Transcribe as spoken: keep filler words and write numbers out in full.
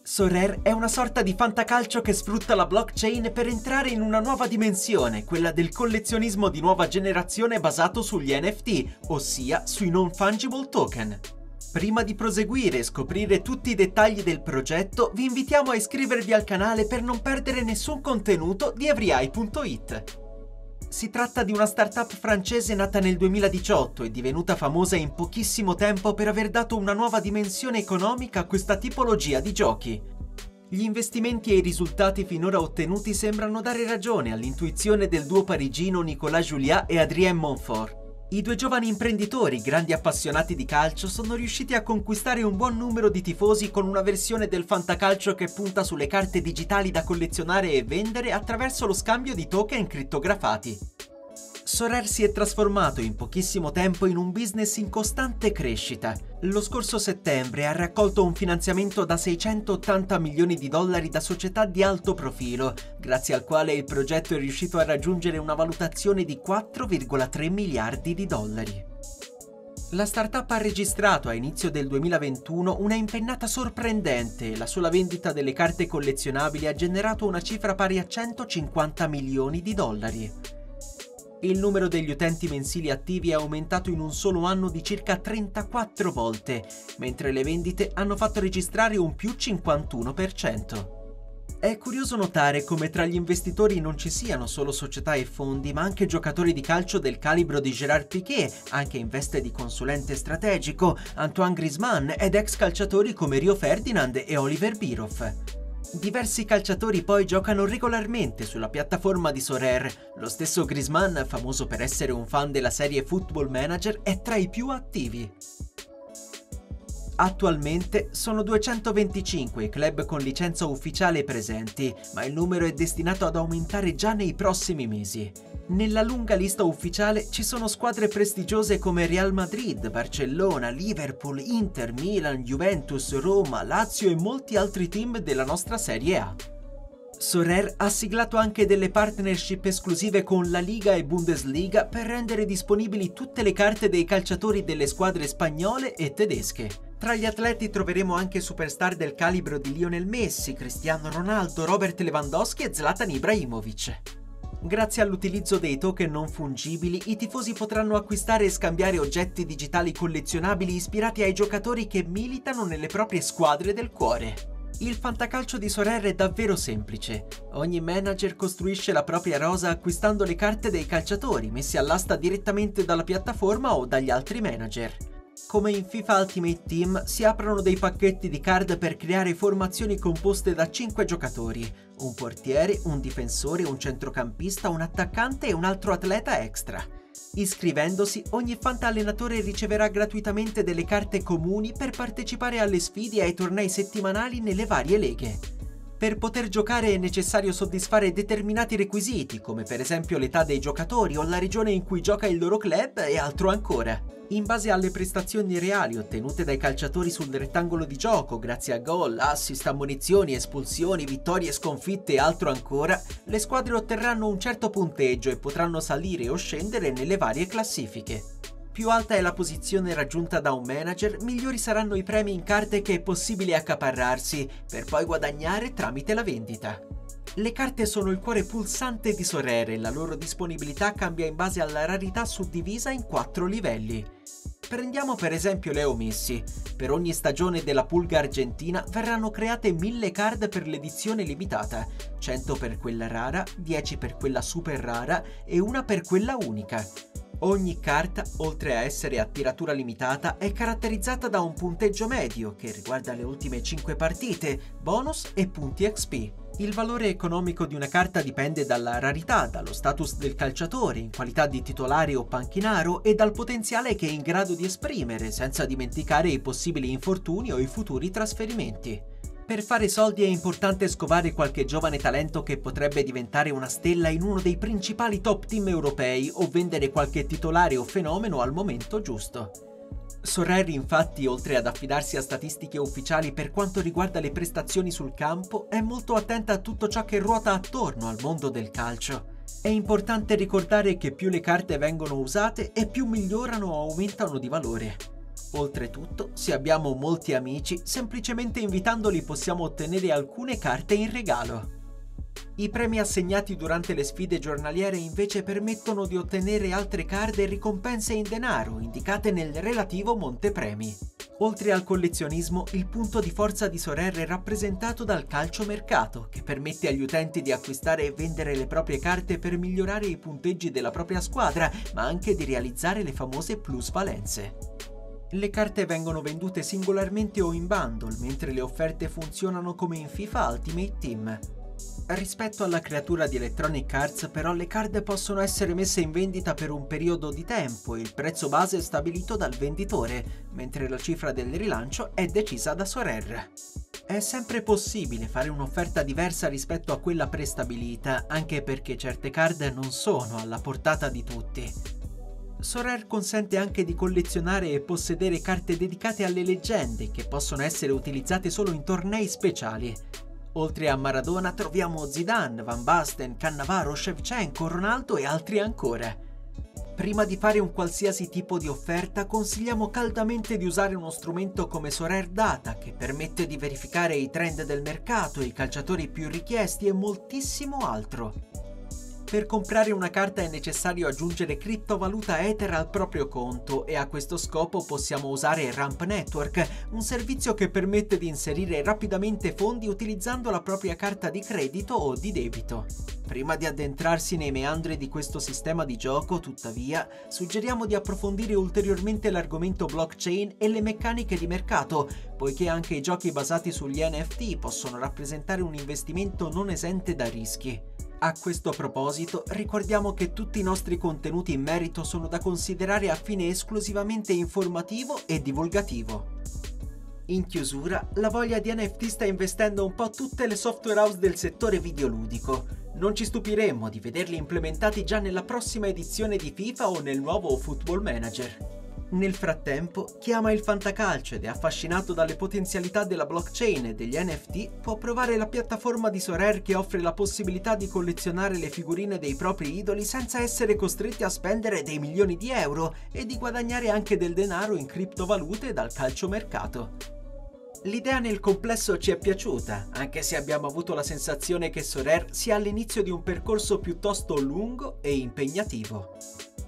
Sorare è una sorta di fantacalcio che sfrutta la blockchain per entrare in una nuova dimensione, quella del collezionismo di nuova generazione basato sugli N F T, ossia sui non-fungible token. Prima di proseguire e scoprire tutti i dettagli del progetto, vi invitiamo a iscrivervi al canale per non perdere nessun contenuto di Everyeye punto it. Si tratta di una startup francese nata nel duemiladiciotto e divenuta famosa in pochissimo tempo per aver dato una nuova dimensione economica a questa tipologia di giochi. Gli investimenti e i risultati finora ottenuti sembrano dare ragione all'intuizione del duo parigino Nicolas Juliat e Adrien Montfort. I due giovani imprenditori, grandi appassionati di calcio, sono riusciti a conquistare un buon numero di tifosi con una versione del fantacalcio che punta sulle carte digitali da collezionare e vendere attraverso lo scambio di token crittografati. Sorare si è trasformato in pochissimo tempo in un business in costante crescita. Lo scorso settembre ha raccolto un finanziamento da seicentottanta milioni di dollari da società di alto profilo, grazie al quale il progetto è riuscito a raggiungere una valutazione di quattro virgola tre miliardi di dollari. La startup ha registrato a inizio del duemilaventuno una impennata sorprendente e la sola vendita delle carte collezionabili ha generato una cifra pari a centocinquanta milioni di dollari. Il numero degli utenti mensili attivi è aumentato in un solo anno di circa trentaquattro volte, mentre le vendite hanno fatto registrare un più cinquantuno per cento. È curioso notare come tra gli investitori non ci siano solo società e fondi, ma anche giocatori di calcio del calibro di Gérard Piqué, anche in veste di consulente strategico, Antoine Griezmann ed ex calciatori come Rio Ferdinand e Oliver Bierhoff. Diversi calciatori poi giocano regolarmente sulla piattaforma di Sorare. Lo stesso Griezmann, famoso per essere un fan della serie Football Manager, è tra i più attivi. Attualmente sono duecentoventicinque i club con licenza ufficiale presenti, ma il numero è destinato ad aumentare già nei prossimi mesi. Nella lunga lista ufficiale ci sono squadre prestigiose come Real Madrid, Barcellona, Liverpool, Inter, Milan, Juventus, Roma, Lazio e molti altri team della nostra Serie A. Sorare ha siglato anche delle partnership esclusive con La Liga e Bundesliga per rendere disponibili tutte le carte dei calciatori delle squadre spagnole e tedesche. Tra gli atleti troveremo anche superstar del calibro di Lionel Messi, Cristiano Ronaldo, Robert Lewandowski e Zlatan Ibrahimovic. Grazie all'utilizzo dei token non fungibili, i tifosi potranno acquistare e scambiare oggetti digitali collezionabili ispirati ai giocatori che militano nelle proprie squadre del cuore. Il fantacalcio di Sorare è davvero semplice. Ogni manager costruisce la propria rosa acquistando le carte dei calciatori, messe all'asta direttamente dalla piattaforma o dagli altri manager. Come in FIFA Ultimate Team, si aprono dei pacchetti di card per creare formazioni composte da cinque giocatori, un portiere, un difensore, un centrocampista, un attaccante e un altro atleta extra. Iscrivendosi, ogni fantallenatore riceverà gratuitamente delle carte comuni per partecipare alle sfide e ai tornei settimanali nelle varie leghe. Per poter giocare è necessario soddisfare determinati requisiti, come per esempio l'età dei giocatori o la regione in cui gioca il loro club e altro ancora. In base alle prestazioni reali ottenute dai calciatori sul rettangolo di gioco, grazie a gol, assist, ammonizioni, espulsioni, vittorie, sconfitte e altro ancora, le squadre otterranno un certo punteggio e potranno salire o scendere nelle varie classifiche. Più alta è la posizione raggiunta da un manager, migliori saranno i premi in carte che è possibile accaparrarsi, per poi guadagnare tramite la vendita. Le carte sono il cuore pulsante di Sorare e la loro disponibilità cambia in base alla rarità suddivisa in quattro livelli. Prendiamo per esempio Leo Messi. Per ogni stagione della Pulga argentina verranno create mille card per l'edizione limitata, cento per quella rara, dieci per quella super rara e una per quella unica. Ogni carta, oltre a essere a tiratura limitata, è caratterizzata da un punteggio medio che riguarda le ultime cinque partite, bonus e punti X P. Il valore economico di una carta dipende dalla rarità, dallo status del calciatore in qualità di titolare o panchinaro e dal potenziale che è in grado di esprimere, senza dimenticare i possibili infortuni o i futuri trasferimenti. Per fare soldi è importante scovare qualche giovane talento che potrebbe diventare una stella in uno dei principali top team europei o vendere qualche titolare o fenomeno al momento giusto. Sorare infatti, oltre ad affidarsi a statistiche ufficiali per quanto riguarda le prestazioni sul campo, è molto attenta a tutto ciò che ruota attorno al mondo del calcio. È importante ricordare che più le carte vengono usate e più migliorano o aumentano di valore. Oltretutto, se abbiamo molti amici, semplicemente invitandoli possiamo ottenere alcune carte in regalo. I premi assegnati durante le sfide giornaliere invece permettono di ottenere altre card e ricompense in denaro, indicate nel relativo montepremi. Oltre al collezionismo, il punto di forza di Sorare è rappresentato dal calciomercato, che permette agli utenti di acquistare e vendere le proprie carte per migliorare i punteggi della propria squadra, ma anche di realizzare le famose plusvalenze. Le carte vengono vendute singolarmente o in bundle, mentre le offerte funzionano come in FIFA Ultimate Team. Rispetto alla creatura di Electronic Arts, però, le card possono essere messe in vendita per un periodo di tempo e il prezzo base è stabilito dal venditore, mentre la cifra del rilancio è decisa da Sorare. È sempre possibile fare un'offerta diversa rispetto a quella prestabilita, anche perché certe card non sono alla portata di tutti. Sorare consente anche di collezionare e possedere carte dedicate alle leggende, che possono essere utilizzate solo in tornei speciali. Oltre a Maradona troviamo Zidane, Van Basten, Cannavaro, Shevchenko, Ronaldo e altri ancora. Prima di fare un qualsiasi tipo di offerta consigliamo caldamente di usare uno strumento come Sorare Data, che permette di verificare i trend del mercato, i calciatori più richiesti e moltissimo altro. Per comprare una carta è necessario aggiungere criptovaluta Ether al proprio conto e a questo scopo possiamo usare Ramp Network, un servizio che permette di inserire rapidamente fondi utilizzando la propria carta di credito o di debito. Prima di addentrarsi nei meandri di questo sistema di gioco, tuttavia, suggeriamo di approfondire ulteriormente l'argomento blockchain e le meccaniche di mercato, poiché anche i giochi basati sugli N F T possono rappresentare un investimento non esente da rischi. A questo proposito, ricordiamo che tutti i nostri contenuti in merito sono da considerare a fine esclusivamente informativo e divulgativo. In chiusura, la voglia di N F T sta investendo un po' tutte le software house del settore videoludico. Non ci stupiremmo di vederli implementati già nella prossima edizione di FIFA o nel nuovo Football Manager. Nel frattempo, chi ama il fantacalcio ed è affascinato dalle potenzialità della blockchain e degli N F T può provare la piattaforma di Sorare, che offre la possibilità di collezionare le figurine dei propri idoli senza essere costretti a spendere dei milioni di euro e di guadagnare anche del denaro in criptovalute dal calciomercato. L'idea nel complesso ci è piaciuta, anche se abbiamo avuto la sensazione che Sorare sia all'inizio di un percorso piuttosto lungo e impegnativo.